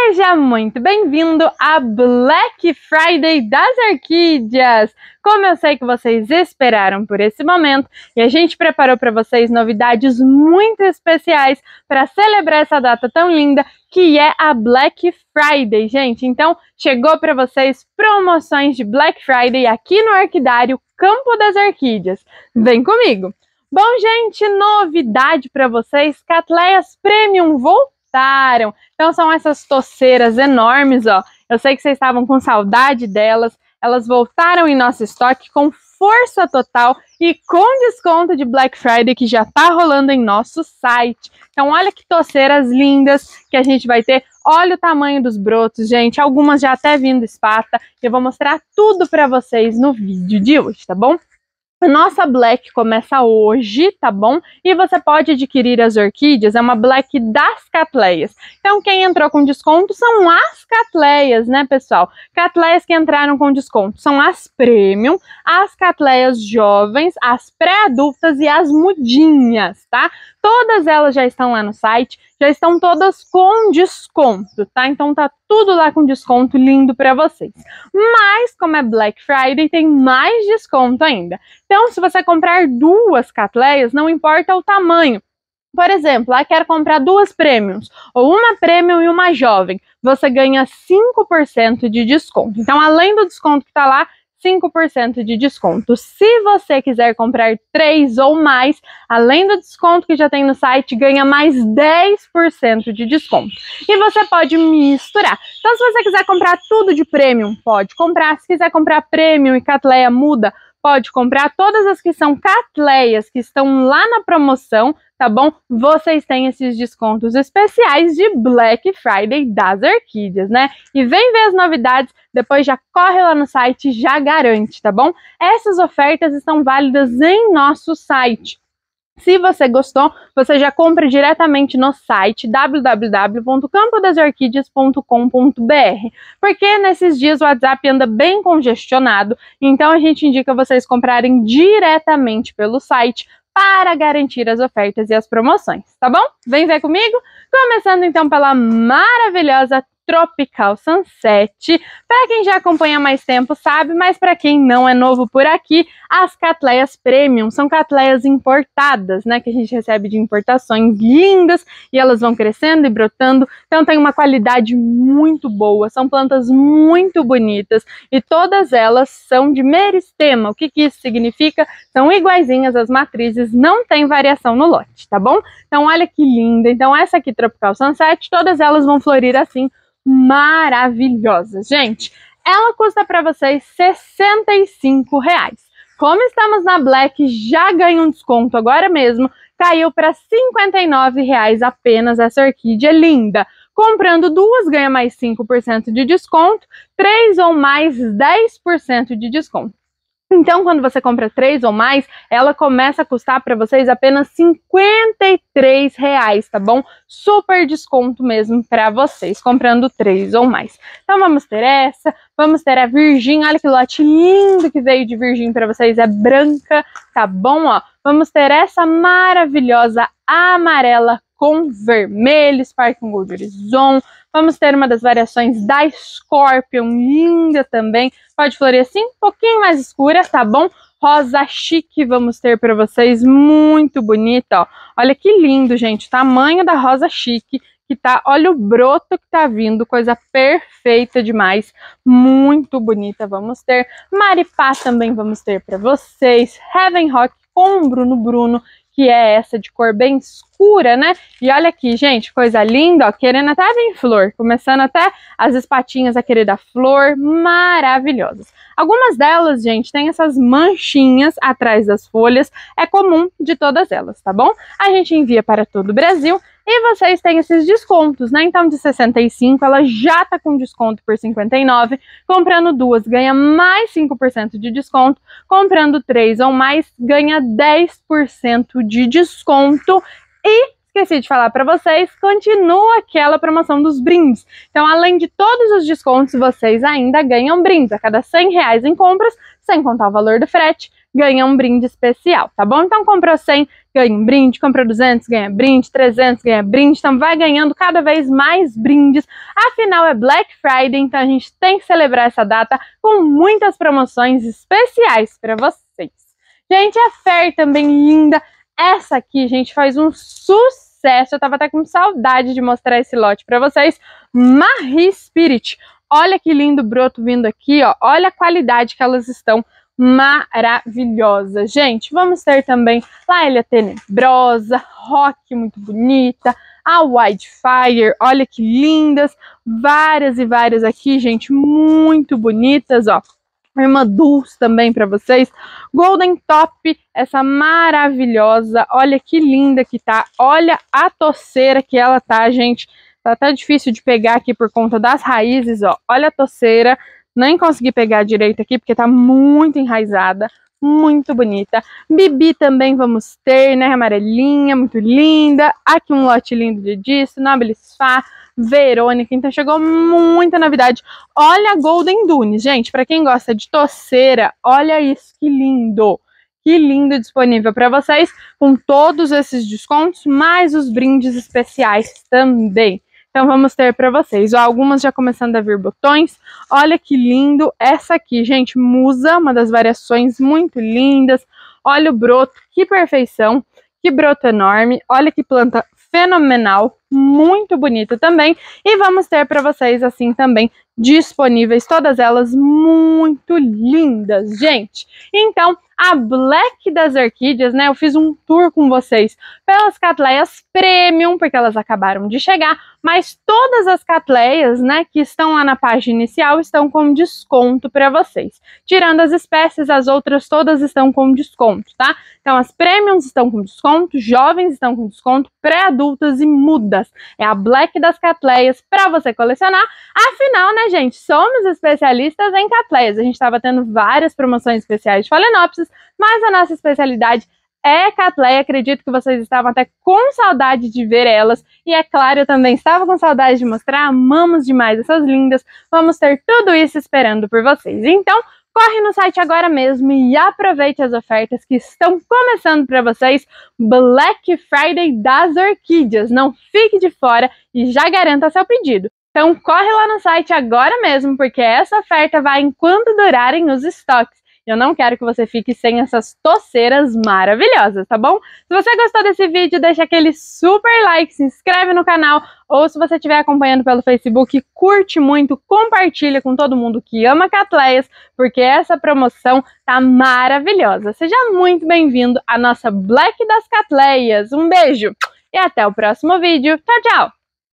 Seja muito bem-vindo à Black Friday das Orquídeas! Como eu sei que vocês esperaram por esse momento e a gente preparou para vocês novidades muito especiais para celebrar essa data tão linda que é a Black Friday, gente. Então, chegou para vocês promoções de Black Friday aqui no Orquidário Campo das Orquídeas. Vem comigo! Bom, gente, novidade para vocês, Cattleyas Premium voltaram. Então são essas toceiras enormes, ó. Eu sei que vocês estavam com saudade delas. Elas voltaram em nosso estoque com força total e com desconto de Black Friday que já tá rolando em nosso site. Então olha que toceiras lindas que a gente vai ter. Olha o tamanho dos brotos, gente. Algumas já até vindo espata. Eu vou mostrar tudo para vocês no vídeo de hoje, tá bom? A nossa Black começa hoje, tá bom? E você pode adquirir as orquídeas, é uma Black das Cattleyas. Então, quem entrou com desconto são as Cattleyas, né, pessoal? Cattleyas que entraram com desconto são as Premium, as Cattleyas jovens, as pré-adultas e as mudinhas, tá? Todas elas já estão lá no site, já estão todas com desconto, tá? Então tá tudo lá com desconto lindo para vocês. Mas, como é Black Friday, tem mais desconto ainda. Então, se você comprar duas Cattleyas, não importa o tamanho. Por exemplo, quero comprar duas Premiums, ou uma Premium e uma jovem, você ganha 5% de desconto. Então, além do desconto que tá lá, 5% de desconto. Se você quiser comprar 3 ou mais, além do desconto que já tem no site, ganha mais 10% de desconto. E você pode misturar. Então, se você quiser comprar tudo de Premium, pode comprar. Se quiser comprar Premium e Cattleya muda, pode comprar. Todas as que são Cattleyas, que estão lá na promoção, tá bom? Vocês têm esses descontos especiais de Black Friday das Orquídeas, né? E vem ver as novidades, depois já corre lá no site e já garante, tá bom? Essas ofertas estão válidas em nosso site. Se você gostou, você já compra diretamente no site www.campodasorquidias.com.br, porque nesses dias o WhatsApp anda bem congestionado, então a gente indica vocês comprarem diretamente pelo site para garantir as ofertas e as promoções, tá bom? Vem ver comigo? Começando então pela maravilhosa Tropical Sunset. Para quem já acompanha há mais tempo sabe, mas para quem não é novo por aqui, as Cattleyas Premium são Cattleyas importadas, né, que a gente recebe de importações lindas e elas vão crescendo e brotando, então tem uma qualidade muito boa, são plantas muito bonitas e todas elas são de meristema. O que isso significa? São iguaizinhas as matrizes, não tem variação no lote, tá bom? Então olha que linda. Então essa aqui, Tropical Sunset, todas elas vão florir assim, maravilhosas. Gente, ela custa para vocês R$65. Como estamos na Black, já ganha um desconto agora mesmo, caiu para R$59 apenas essa orquídea linda. Comprando duas, ganha mais 5% de desconto, 3 ou mais, 10% de desconto. Então, quando você compra 3 ou mais, ela começa a custar para vocês apenas R$53, tá bom? Super desconto mesmo para vocês, comprando 3 ou mais. Então, vamos ter essa, vamos ter a Virgin. Olha que lote lindo que veio de Virgin para vocês, é branca, tá bom? Ó, vamos ter essa maravilhosa amarela com vermelho, Sparkling Gold Horizon. Vamos ter uma das variações da Scorpion, linda também. Pode florir assim, um pouquinho mais escura, tá bom? Rosa chique vamos ter para vocês, muito bonita, ó. Olha que lindo, gente, o tamanho da rosa chique que tá, olha o broto que tá vindo, coisa perfeita demais, muito bonita. Vamos ter Maripá também, vamos ter para vocês, Heaven Rock com Bruno, que é essa de cor bem escura, né? E olha aqui, gente, coisa linda, ó, querendo até vir flor, começando até as espatinhas a querer dar flor, maravilhosas. Algumas delas, gente, tem essas manchinhas atrás das folhas, é comum de todas elas, tá bom? A gente envia para todo o Brasil e vocês têm esses descontos, né? Então, de 65, ela já tá com desconto por 59, comprando duas, ganha mais 5% de desconto, comprando 3 ou mais, ganha 10% de desconto. E esqueci de falar para vocês, continua aquela promoção dos brindes. Então, além de todos os descontos, vocês ainda ganham brindes. A cada R$100 em compras, sem contar o valor do frete, ganha um brinde especial, tá bom? Então comprou 100, ganha um brinde, comprou 200, ganha brinde, 300, ganha brinde, então vai ganhando cada vez mais brindes. Afinal é Black Friday, então a gente tem que celebrar essa data com muitas promoções especiais para vocês. Gente, a Fair também linda. Essa aqui, gente, faz um sucesso. Eu tava até com saudade de mostrar esse lote para vocês. Marie Spirit. Olha que lindo broto vindo aqui, ó. Olha a qualidade que elas estão, maravilhosa. Gente, vamos ter também Laélia Tenebrosa, Rock muito bonita, a Wildfire, olha que lindas, várias e várias aqui, gente, muito bonitas, ó. Irmã Dulce também para vocês. Golden Top, essa maravilhosa, olha que linda que tá, olha a toceira que ela tá, gente. Tá até difícil de pegar aqui por conta das raízes, ó. Olha a toceira. Nem consegui pegar direito aqui porque tá muito enraizada. Muito bonita. Bibi também vamos ter, né? Amarelinha, muito linda. Aqui um lote lindo de disso. Nobles Fá, Verônica. Então chegou muita novidade. Olha a Golden Dunes, gente. Pra quem gosta de toceira, olha isso, que lindo. Que lindo disponível para vocês. Com todos esses descontos, mais os brindes especiais também. Então vamos ter para vocês, ó, algumas já começando a vir botões. Olha que lindo essa aqui, gente, Musa, uma das variações muito lindas. Olha o broto, que perfeição, que broto enorme. Olha que planta fenomenal, muito bonita também. E vamos ter para vocês assim também disponíveis, todas elas muito lindas, gente. Então, a Black das Orquídeas, né, eu fiz um tour com vocês pelas catleias premium, porque elas acabaram de chegar, mas todas as catleias, né, que estão lá na página inicial estão com desconto para vocês. Tirando as espécies, as outras todas estão com desconto, tá? Então, as premiums estão com desconto, jovens estão com desconto, pré-adultas e mudas. É a Black das catleias para você colecionar. Afinal, né, gente, somos especialistas em catleias. A gente estava tendo várias promoções especiais de Phalaenopsis, mas a nossa especialidade é catleia. Acredito que vocês estavam até com saudade de ver elas. E é claro, eu também estava com saudade de mostrar. Amamos demais essas lindas. Vamos ter tudo isso esperando por vocês. Então, corre no site agora mesmo e aproveite as ofertas que estão começando para vocês. Black Friday das Orquídeas. Não fique de fora e já garanta seu pedido. Então corre lá no site agora mesmo, porque essa oferta vai enquanto durarem os estoques. Eu não quero que você fique sem essas toceiras maravilhosas, tá bom? Se você gostou desse vídeo, deixa aquele super like, se inscreve no canal, ou se você estiver acompanhando pelo Facebook, curte muito, compartilha com todo mundo que ama catleias, porque essa promoção tá maravilhosa. Seja muito bem-vindo à nossa Black das Catleias. Um beijo e até o próximo vídeo. Tchau, tchau!